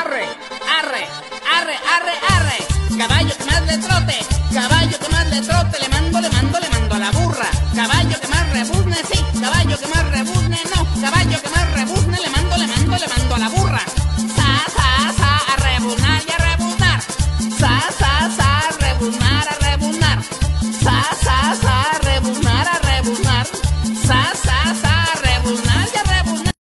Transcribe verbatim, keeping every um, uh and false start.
arre, arre, arre, arre, arre. Caballo que más le trote, caballo que más le trote, le mando, le mando, le mando a la burra. Caballo que más rebuzne, sí, caballo que más rebuzne, no. Caballo que más rebuzne, le mando, le mando, le mando a la burra. Sa, sa, sa, a rebuznar y a rebuznar. Sa, sa, sa, a rebuznar, a rebuznar. Sa, sa, sa, a rebuznar, a rebuznar. Sa, sa, sa, a rebuznar y a rebuznar.